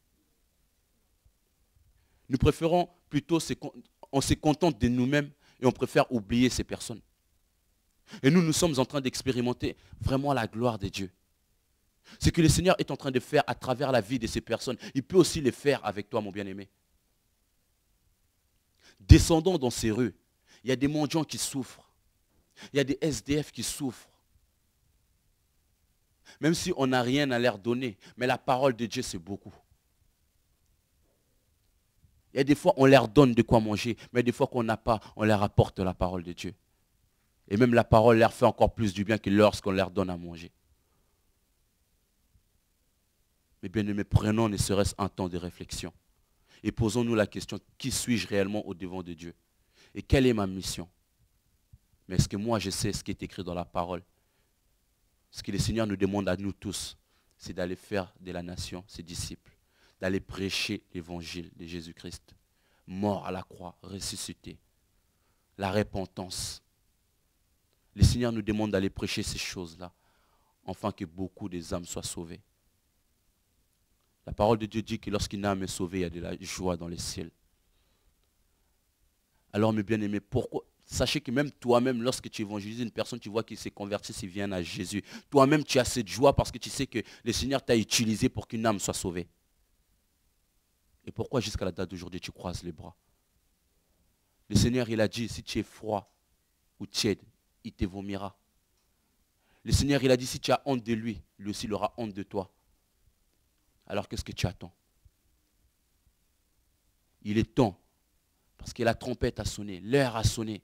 [SPEAKER 1] Nous préférons plutôt, on se contente de nous-mêmes et on préfère oublier ces personnes. Et nous sommes en train d'expérimenter vraiment la gloire de Dieu. Ce que le Seigneur est en train de faire à travers la vie de ces personnes, il peut aussi le faire avec toi, mon bien-aimé. Descendons dans ces rues. Il y a des mendiants qui souffrent. Il y a des SDF qui souffrent. Même si on n'a rien à leur donner, mais la parole de Dieu, c'est beaucoup. Il y a des fois, on leur donne de quoi manger, mais des fois qu'on n'a pas, on leur apporte la parole de Dieu. Et même la parole leur fait encore plus du bien que lorsqu'on leur donne à manger. Mais bien aimés, prenons ne serait-ce un temps de réflexion. Et posons-nous la question, qui suis-je réellement au devant de Dieu? Et quelle est ma mission? Mais est-ce que moi je sais ce qui est écrit dans la parole? Ce que le Seigneur nous demande à nous tous, c'est d'aller faire de la nation ses disciples, d'aller prêcher l'évangile de Jésus-Christ, mort à la croix, ressuscité, la repentance. Le Seigneur nous demande d'aller prêcher ces choses-là, afin que beaucoup des âmes soient sauvées. La parole de Dieu dit que lorsqu'une âme est sauvée, il y a de la joie dans les ciels. Alors mes bien-aimés, pourquoi? Sachez que même toi-même, lorsque tu évangélises une personne, tu vois qu'il s'est converti, s'il vient à Jésus. Toi-même, tu as cette joie parce que tu sais que le Seigneur t'a utilisé pour qu'une âme soit sauvée. Et pourquoi jusqu'à la date d'aujourd'hui, tu croises les bras? Le Seigneur, il a dit, si tu es froid ou tiède, il te vomira. Le Seigneur, il a dit, si tu as honte de lui, lui aussi, il aura honte de toi. Alors qu'est-ce que tu attends? Il est temps, parce que la trompette a sonné, l'heure a sonné.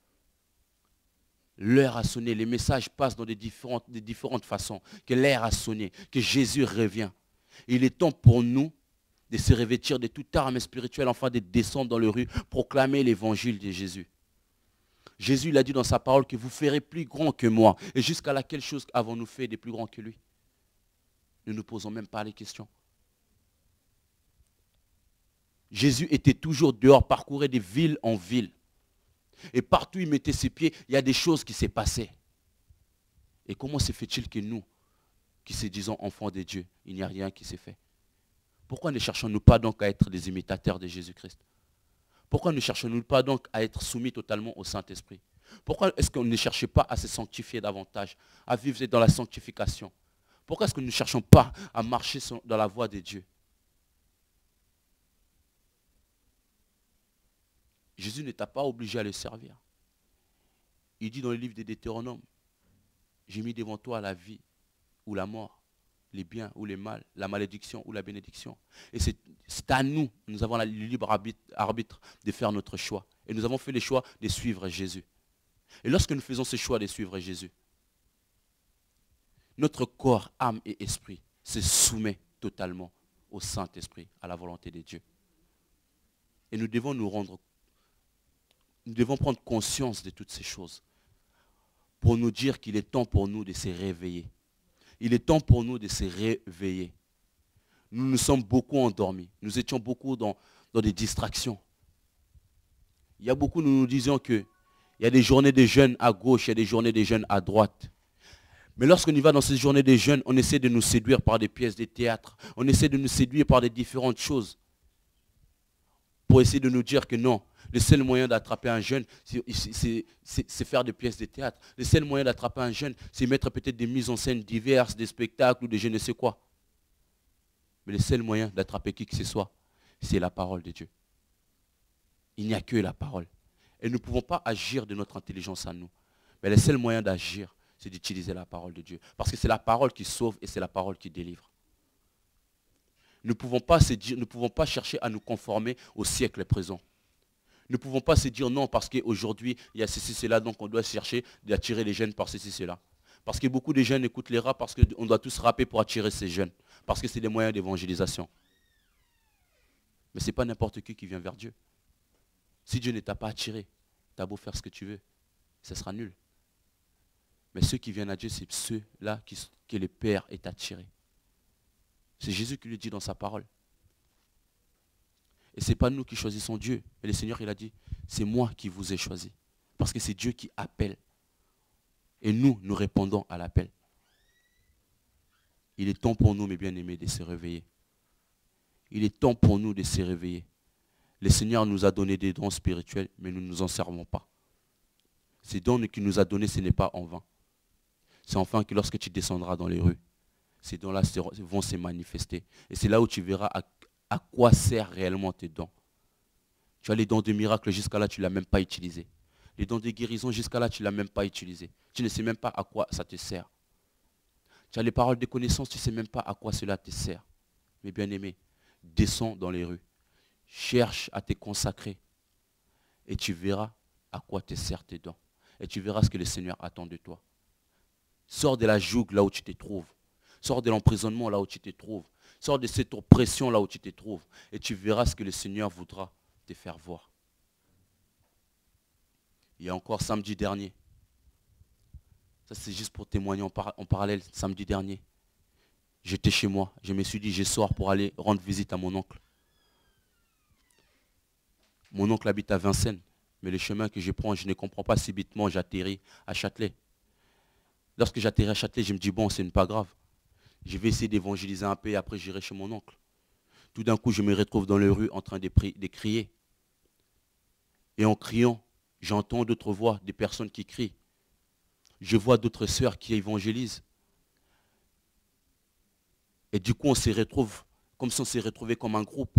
[SPEAKER 1] L'heure a sonné, les messages passent dans des différentes façons, que l'heure a sonné, que Jésus revient. Il est temps pour nous de se revêtir de toute arme spirituelle, afin de descendre dans les rues, proclamer l'évangile de Jésus. Jésus, il a dit dans sa parole que vous ferez plus grand que moi. Et jusqu'à là, quelle chose avons-nous fait de plus grand que lui? Nous ne nous posons même pas les questions. Jésus était toujours dehors, parcourait de ville en ville. Et partout où il mettait ses pieds, il y a des choses qui s'est passées. Et comment se fait-il que nous, qui se disons enfants de Dieu, il n'y a rien qui s'est fait? Pourquoi ne cherchons-nous pas donc à être des imitateurs de Jésus-Christ? Pourquoi ne cherchons-nous pas donc à être soumis totalement au Saint-Esprit? Pourquoi est-ce qu'on ne cherche pas à se sanctifier davantage, à vivre dans la sanctification? Pourquoi est-ce que nous ne cherchons pas à marcher dans la voie de Dieu? Jésus ne t'a pas obligé à le servir. Il dit dans le livre de Deutéronome, j'ai mis devant toi la vie ou la mort, les biens ou les mal, la malédiction ou la bénédiction. Et c'est à nous, nous avons le libre arbitre de faire notre choix. Et nous avons fait le choix de suivre Jésus. Et lorsque nous faisons ce choix de suivre Jésus, notre corps, âme et esprit se soumet totalement au Saint-Esprit, à la volonté de Dieu. Et nous devons prendre conscience de toutes ces choses pour nous dire qu'il est temps pour nous de se réveiller. Il est temps pour nous de se réveiller. Nous nous sommes beaucoup endormis. Nous étions beaucoup dans des distractions. Il y a beaucoup, nous nous disions qu'il y a des journées des jeunes à gauche, il y a des journées des jeunes à droite. Mais lorsqu'on y va dans ces journées des jeunes, on essaie de nous séduire par des pièces de théâtre. On essaie de nous séduire par des différentes choses. Pour essayer de nous dire que non, le seul moyen d'attraper un jeune, c'est faire des pièces de théâtre. Le seul moyen d'attraper un jeune, c'est mettre peut-être des mises en scène diverses, des spectacles ou des je ne sais quoi. Mais le seul moyen d'attraper qui que ce soit, c'est la parole de Dieu. Il n'y a que la parole. Et nous ne pouvons pas agir de notre intelligence à nous. Mais le seul moyen d'agir, c'est d'utiliser la parole de Dieu. Parce que c'est la parole qui sauve et c'est la parole qui délivre. Nous ne pouvons pas chercher à nous conformer au siècle présent. Nous ne pouvons pas se dire non parce qu'aujourd'hui, il y a ceci, cela, donc on doit chercher d'attirer les jeunes par ceci, cela. Parce que beaucoup de jeunes écoutent les rap parce qu'on doit tous rapper pour attirer ces jeunes. Parce que c'est des moyens d'évangélisation. Mais ce n'est pas n'importe qui vient vers Dieu. Si Dieu ne t'a pas attiré, tu as beau faire ce que tu veux, ce sera nul. Mais ceux qui viennent à Dieu, c'est ceux-là que le Père est attiré. C'est Jésus qui le dit dans sa parole. Et ce n'est pas nous qui choisissons Dieu. Mais le Seigneur, il a dit, c'est moi qui vous ai choisi. Parce que c'est Dieu qui appelle. Et nous répondons à l'appel. Il est temps pour nous, mes bien-aimés, de se réveiller. Il est temps pour nous de se réveiller. Le Seigneur nous a donné des dons spirituels, mais nous ne nous en servons pas. Ces dons qu'il nous a donnés, ce n'est pas en vain. C'est enfin que lorsque tu descendras dans les rues, ces dons-là vont se manifester. Et c'est là où tu verras à quoi servent réellement tes dons. Tu as les dons de miracle, jusqu'à là, tu ne l'as même pas utilisé. Les dons de guérison, jusqu'à là, tu ne l'as même pas utilisé. Tu ne sais même pas à quoi ça te sert. Tu as les paroles de connaissance, tu ne sais même pas à quoi cela te sert. Mais bien aimé, descends dans les rues. Cherche à te consacrer. Et tu verras à quoi te servent tes dons. Et tu verras ce que le Seigneur attend de toi. Sors de la joug là où tu te trouves. Sors de l'emprisonnement là où tu te trouves. Sors de cette oppression là où tu te trouves. Et tu verras ce que le Seigneur voudra te faire voir. Il y a encore samedi dernier. Ça c'est juste pour témoigner en parallèle. Samedi dernier, j'étais chez moi. Je me suis dit, je sors pour aller rendre visite à mon oncle. Mon oncle habite à Vincennes. Mais le chemin que je prends, je ne comprends pas subitement. J'atterris à Châtelet. Lorsque j'atterris à Châtelet, je me dis, bon, ce n'est pas grave. Je vais essayer d'évangéliser un peu et après j'irai chez mon oncle. Tout d'un coup, je me retrouve dans les rues en train de crier. Et en criant, j'entends d'autres voix, des personnes qui crient. Je vois d'autres sœurs qui évangélisent. Et du coup, on se retrouve comme si on s'est retrouvé comme un groupe.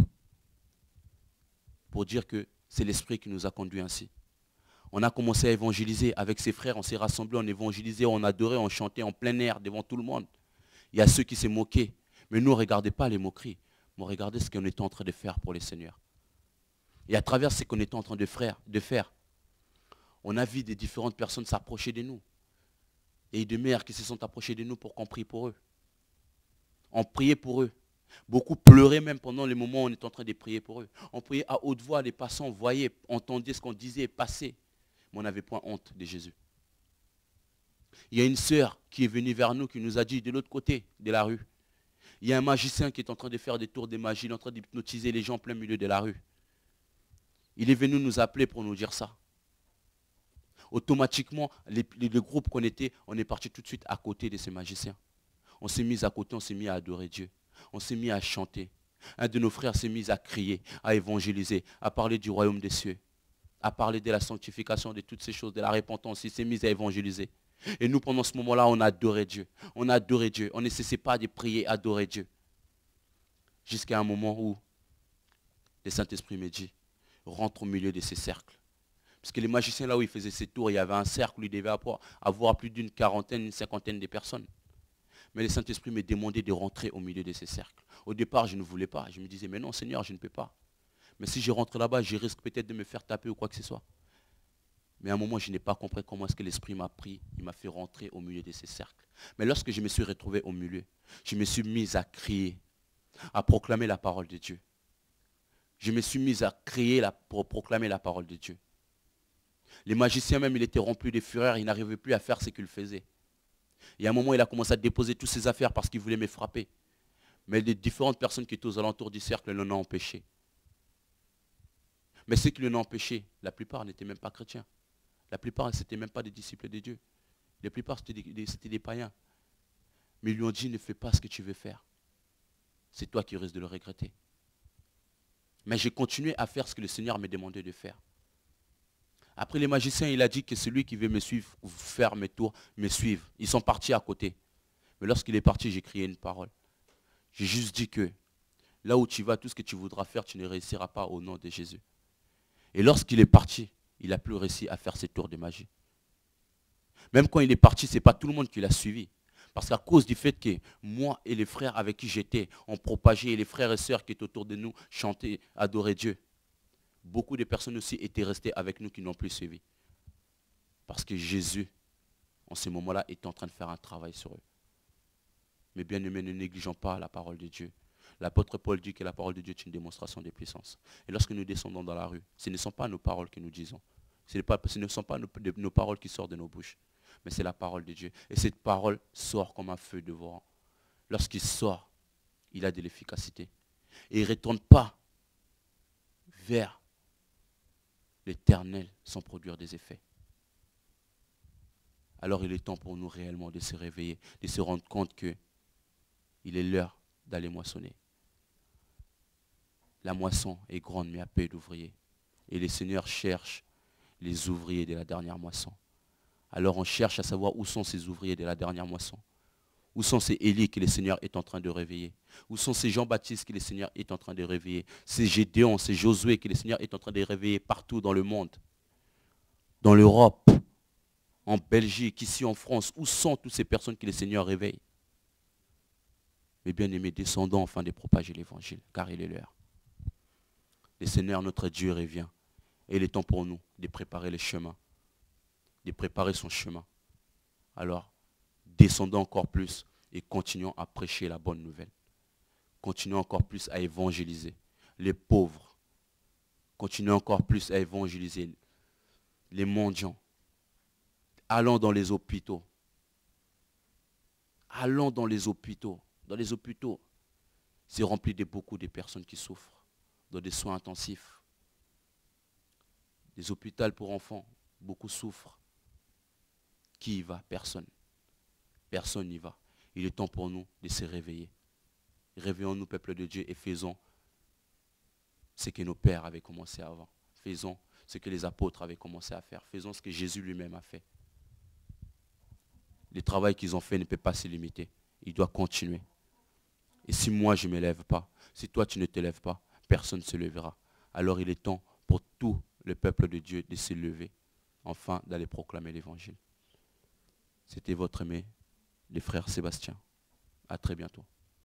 [SPEAKER 1] Pour dire que c'est l'Esprit qui nous a conduits ainsi. On a commencé à évangéliser avec ses frères, on s'est rassemblés, on évangélisait, on adorait, on chantait en plein air devant tout le monde. Il y a ceux qui s'est moqués. Mais nous, on ne regardait pas les moqueries. Mais on regardait ce qu'on était en train de faire pour les seigneurs. Et à travers ce qu'on était en train de faire, on a vu des différentes personnes s'approcher de nous. Et des mères qui se sont approchées de nous pour qu'on prie pour eux. On priait pour eux. Beaucoup pleuraient même pendant les moments où on était en train de prier pour eux. On priait à haute voix, les passants voyaient, entendaient ce qu'on disait, passaient. Mais on n'avait point honte de Jésus. Il y a une sœur qui est venue vers nous, qui nous a dit de l'autre côté de la rue. Il y a un magicien qui est en train de faire des tours de magie, il est en train d'hypnotiser les gens en plein milieu de la rue. Il est venu nous appeler pour nous dire ça. Automatiquement, le groupe qu'on était, on est parti tout de suite à côté de ces magiciens. On s'est mis à côté, on s'est mis à adorer Dieu. On s'est mis à chanter. Un de nos frères s'est mis à crier, à évangéliser, à parler du royaume des cieux, à parler de la sanctification, de toutes ces choses, de la repentance. Il s'est mis à évangéliser. Et nous, pendant ce moment-là, on adorait Dieu. On adorait Dieu. On ne cessait pas de prier, adorer Dieu. Jusqu'à un moment où le Saint-Esprit me dit, rentre au milieu de ces cercles. Parce que les magiciens, là où ils faisaient ces tours, il y avait un cercle où ils devaient avoir plus d'une quarantaine, une cinquantaine de personnes. Mais le Saint-Esprit me demandait de rentrer au milieu de ces cercles. Au départ, je ne voulais pas. Je me disais, mais non, Seigneur, je ne peux pas. Mais si je rentre là-bas, je risque peut-être de me faire taper ou quoi que ce soit. Mais à un moment, je n'ai pas compris comment est-ce que l'Esprit m'a pris. Il m'a fait rentrer au milieu de ces cercles. Mais lorsque je me suis retrouvé au milieu, je me suis mis à crier, à proclamer la parole de Dieu. Je me suis mis à crier pour proclamer la parole de Dieu. Les magiciens même, il était rempli de fureur, il n'arrivait plus à faire ce qu'il faisait. Et à un moment, il a commencé à déposer toutes ses affaires parce qu'il voulait me frapper. Mais les différentes personnes qui étaient aux alentours du cercle l'en ont empêché. Mais ceux qui l'en ont empêché, la plupart n'étaient même pas chrétiens. La plupart, ce n'étaient même pas des disciples de Dieu. La plupart, c'était des païens. Mais ils lui ont dit, ne fais pas ce que tu veux faire. C'est toi qui risques de le regretter. Mais j'ai continué à faire ce que le Seigneur me demandait de faire. Après les magiciens, il a dit que celui qui veut me suivre, ou faire mes tours, me suive. Ils sont partis à côté. Mais lorsqu'il est parti, j'ai crié une parole. J'ai juste dit que là où tu vas, tout ce que tu voudras faire, tu ne réussiras pas au nom de Jésus. Et lorsqu'il est parti, il n'a plus réussi à faire ses tours de magie. Même quand il est parti, ce n'est pas tout le monde qui l'a suivi. Parce qu'à cause du fait que moi et les frères avec qui j'étais, on propageait, et les frères et sœurs qui étaient autour de nous chantaient, adoraient Dieu. Beaucoup de personnes aussi étaient restées avec nous qui n'ont plus suivi. Parce que Jésus, en ce moment-là, était en train de faire un travail sur eux. Mais bien aimés, ne négligeons pas la parole de Dieu. L'apôtre Paul dit que la parole de Dieu est une démonstration de puissance. Et lorsque nous descendons dans la rue, ce ne sont pas nos paroles que nous disons. Ce ne sont pas nos paroles qui sortent de nos bouches. Mais c'est la parole de Dieu. Et cette parole sort comme un feu dévorant. Lorsqu'il sort, il a de l'efficacité. Et il ne retourne pas vers l'Éternel sans produire des effets. Alors il est temps pour nous réellement de se réveiller, de se rendre compte qu'il est l'heure d'aller moissonner. La moisson est grande, mais à peu d'ouvriers. Et le Seigneur cherche les ouvriers de la dernière moisson. Alors on cherche à savoir où sont ces ouvriers de la dernière moisson. Où sont ces Élie que le Seigneur est en train de réveiller? Où sont ces Jean-Baptiste que le Seigneur est en train de réveiller? Ces Gédéon, ces Josué que le Seigneur est en train de réveiller partout dans le monde. Dans l'Europe, en Belgique, ici en France. Où sont toutes ces personnes que le Seigneur réveille? Mes bien-aimés, descendons afin de propager l'Évangile, car il est l'heure. Le Seigneur, notre Dieu, revient. Et il est temps pour nous de préparer le chemin, de préparer son chemin. Alors, descendons encore plus et continuons à prêcher la bonne nouvelle. Continuons encore plus à évangéliser les pauvres. Continuons encore plus à évangéliser les mendiants. Allons dans les hôpitaux. Allons dans les hôpitaux. Dans les hôpitaux, c'est rempli de beaucoup de personnes qui souffrent, dans des soins intensifs. Des hôpitaux pour enfants, beaucoup souffrent. Qui y va? Personne. Personne n'y va. Il est temps pour nous de se réveiller. Réveillons-nous, peuple de Dieu, et faisons ce que nos pères avaient commencé avant. Faisons ce que les apôtres avaient commencé à faire. Faisons ce que Jésus lui-même a fait. Le travail qu'ils ont fait ne peut pas se limiter. Il doit continuer. Et si moi je ne me lève pas, si toi tu ne te lèves pas, personne ne se lèvera. Alors il est temps pour tout le peuple de Dieu de se lever, enfin d'aller proclamer l'évangile. C'était votre aimé, le frère Sébastien. À très bientôt.